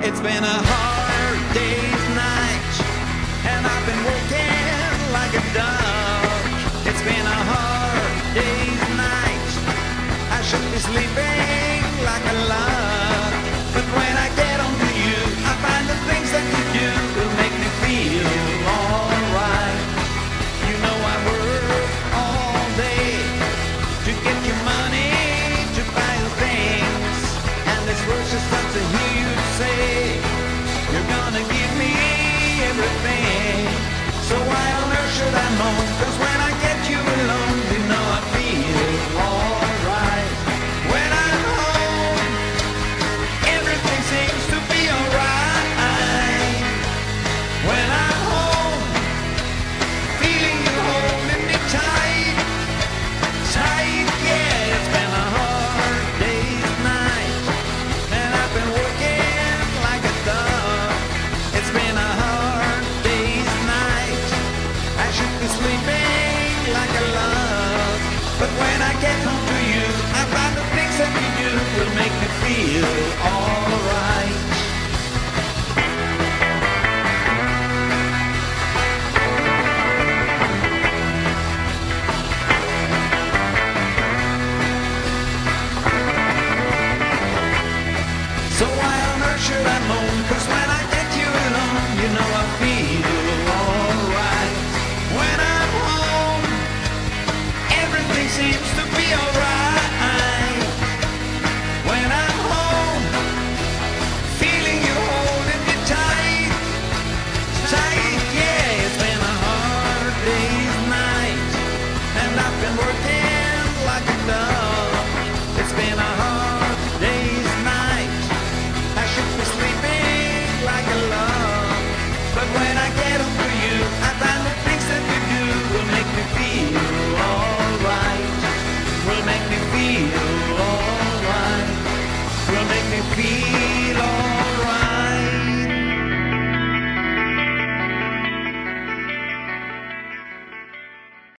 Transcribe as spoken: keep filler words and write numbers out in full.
It's been a hard day's night, and I've been working like a dog. It's been a hard day's night. I should be sleeping like a log. But when I get home to you, I find the things that you do will make me feel alright. You know I work all day to get your money to buy the things, and this world's just not to hear you say you're gonna give me everything. So why on earth should I moan? 'Cause when I get you alone, you know I feel alright. When I'm home, everything seems to be alright. When I'm home, feeling you holding me tight, tight, yeah. It's been a hard day's night, and I've been working like a dog. It's been a hard day's night. I should be sleeping like a log. But when I get home to you, I find the things that you do will make me feel alright. So why on earth should I moan?